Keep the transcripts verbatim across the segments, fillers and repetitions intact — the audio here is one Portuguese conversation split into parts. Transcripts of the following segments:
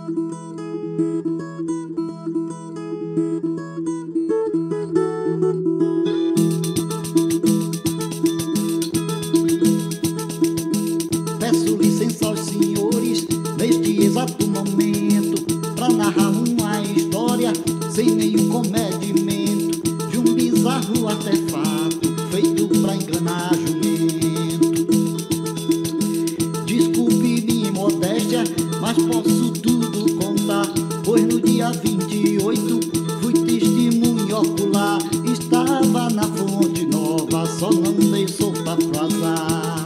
Peço licença aos senhores neste exato momento pra narrar uma história sem nenhum comedimento de um bizarro artefato feito pra enganar jumento. Desculpe minha modéstia, mas posso tudo contar, pois no dia vinte e oito fui testemunho ocular. Estava na Fonte Nova, só não dei sopa pro azar.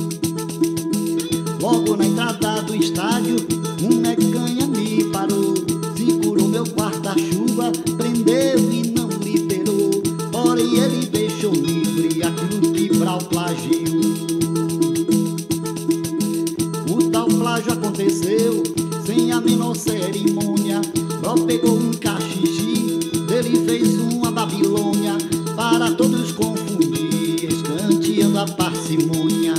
Logo na entrada do estádio, um mecanha me parou, segurou meu guarda-chuva, prendeu e não liberou. Porém ele deixou livre aquilo que Brau plagiou. O tal plágio aconteceu sem a menor cerimônia. Brau pegou um cachixi, dele fez uma Babilônia, para todos confundir, escanteando a parcimônia.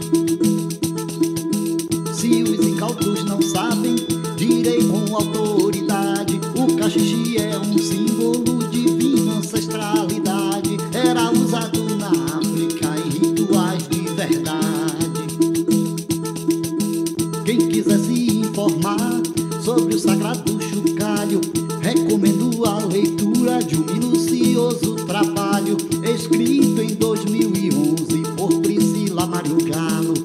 Se os incautos não sabem, direi com autoridade: o cachixi é um símbolo de divina ancestralidade. Era usado na África em rituais de verdade. Quem quiser se informar sobre o sagrado chocalho, recomendo a leitura de um minucioso trabalho escrito em dois mil e onze por Priscila Mário Galo.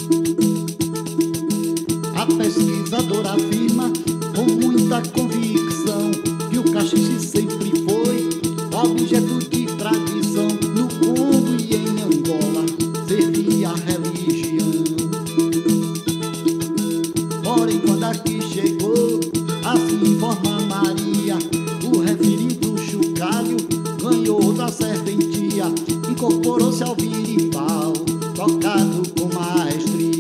A pesquisadora afirma com muita convicção que o cachixi sempre foi objeto de tradição. No Congo e em Angola servia a religião. Porém, quando aqui chegou, assim informa Maria, o referido chocalho ganhou outra serventia, incorporou-se ao birimbau, tocado com maestria.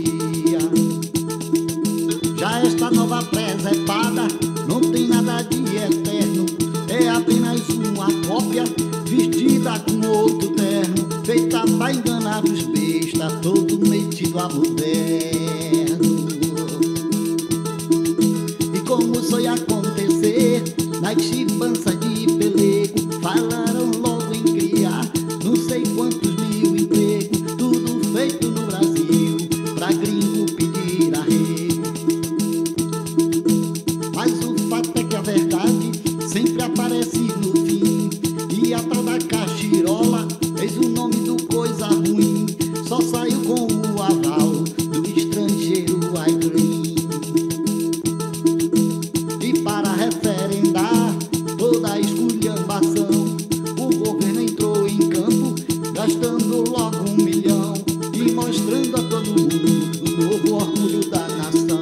Já esta nova presepada não tem nada de eterno, é apenas uma cópia vestida com outro terno, feita pra enganar os bestas, todo metido a moderno. E como sonha acontecer nas chibanças de pelego, falaram logo em criar não sei quantos mil empregos, tudo feito no Brasil pra gringo pedir arrego. Mas o fato é que a verdade sempre aparece no fim, e a tal da cachirola, eis o nome do coisa ruim, só saiu com o aval do estrangeiro Aigrim. E para referendar toda a esculhambação, o governo entrou em campo, gastando logo um milhão e mostrando a todo mundo o novo orgulho da nação.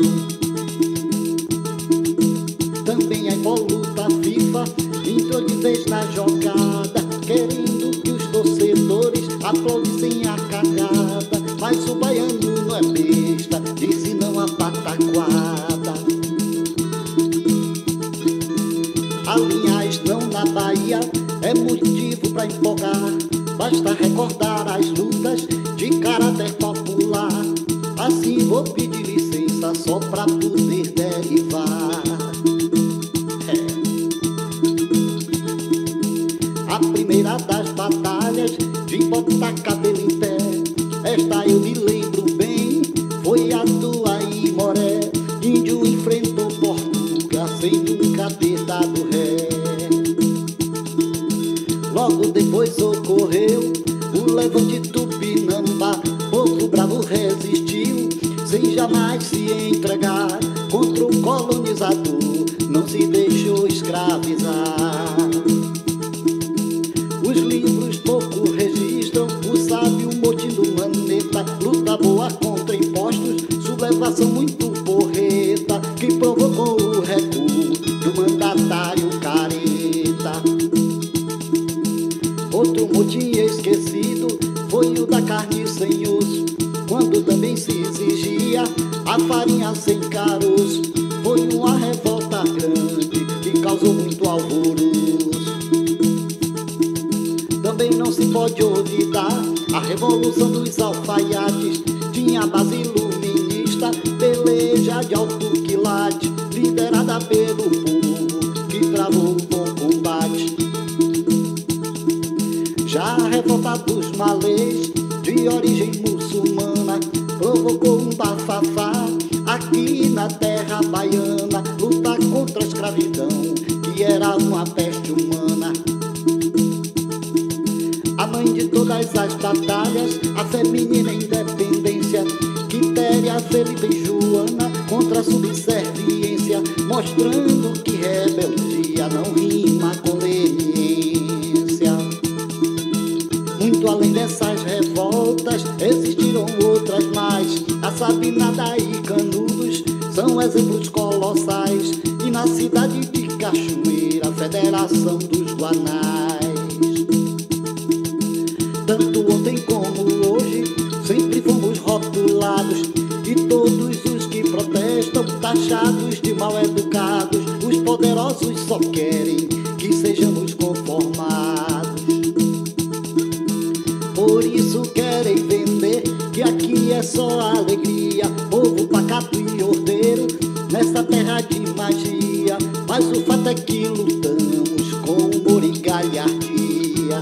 Também a impoluta FIFA entrou de vez na jogada, querendo que os torcedores aplaudissem a cagada. Mas o baiano não é besta, disse não a pataquada. A linha Estrão na Bahia é motivo pra empolgar, basta recordar as lutas de caráter popular. Assim vou pedir licença só pra poder derivar. A primeira das batalhas de botar cabelo em pé, esta eu me lembro bem, foi a do Aimoré. Índio enfrentou Portugal sem nunca ter dado ré. Logo depois ocorreu o levante Tupinambá, povo bravo resistiu sem jamais se entregar contra o colonizador, não se deixou escravizar. Os livros pouco registram o sábio motim do Maneta, luta boa contra impostos, sublevação muito porreta, que provocou o recuo do mandatário careta. Outro motim esquecido foi o da carne sem osso, quando também se exigia a farinha sem caroço. Foi uma revolta grande que causou muito alvoroço. Também não se pode olvidar a revolução dos alfaiates, tinha base iluminista, peleja de alto quilate, liderada malês de origem muçulmana provocou um bafafá aqui na terra baiana. Lutar contra a escravidão, que era uma peste humana. A mãe de todas as batalhas, a feminina independência, Quitéria, Felipe e Joana, contra a subserviência, mostrando que rebeldia não rima com leniência. Muito além dessas revoltas, existiram outras mais. A Sabinada e Canudos são exemplos colossais. E na cidade de Cachoeira, a Federação dos Guanais. Tanto ontem como hoje, sempre fomos rotulados, e todos os que protestam, taxados de mal educados. Os poderosos só querem que sejamos conformados. Por isso querem vender que aqui é só alegria, povo pacato e ordeiro nessa terra de magia. Mas o fato é que lutamos com humor e galhardia.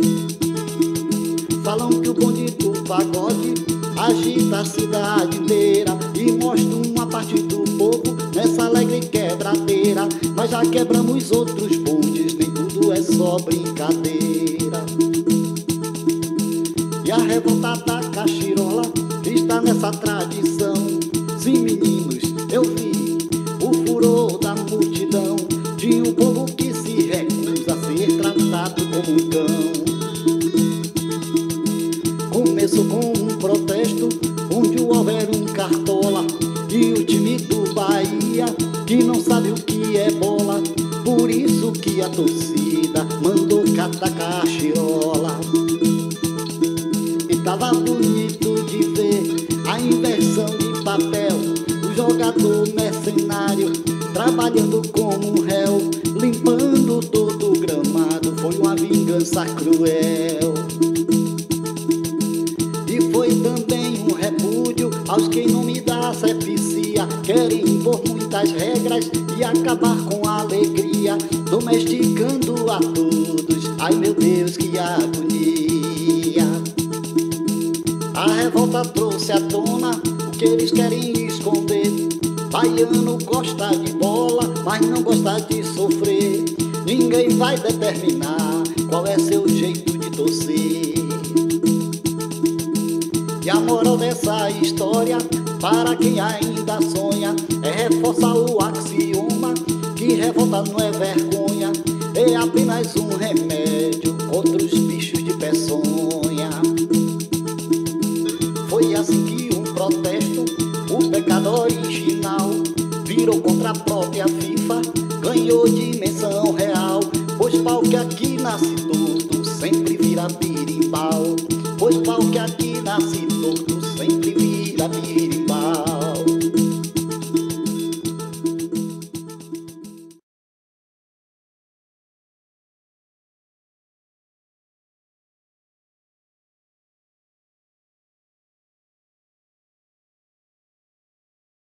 Falam que o bonde do pagode agita a cidade inteira e mostra uma parte do povo nessa alegre quebradeira. Mas já quebramos outros bondes, nem tudo é só brincadeira. E a revolta da cachirola está nessa tradição. Sim, meninos, eu vi o furor da multidão de um povo que se recusa a ser tratado como um cão. Começou com um protesto onde houver um cartola e o time do Bahia que não sabe o que é bola. Por isso que a torcida mandou catar cachirola. E tava bonito de ver a inversão de papel, o jogador mercenário trabalhando como réu, limpando todo o gramado. Foi uma vingança cruel. Foi também um repúdio aos que em nome da asepsia querem impor muitas regras e acabar com a alegria, domesticando a todos. Ai meu Deus, que agonia. A revolta trouxe à tona o que eles querem esconder. Baiano gosta de bola, mas não gosta de sofrer. Ninguém vai determinar qual é seu jeito de torcer. E a moral dessa história, para quem ainda sonha, é reforçar o axioma que revolta não é vergonha, é apenas um remédio contra os bichos de peçonha. Foi assim que um protesto, o pecado original, virou contra a própria FIFA, ganhou dimensão real. Pois pau que aqui nasce todo sempre vira piri.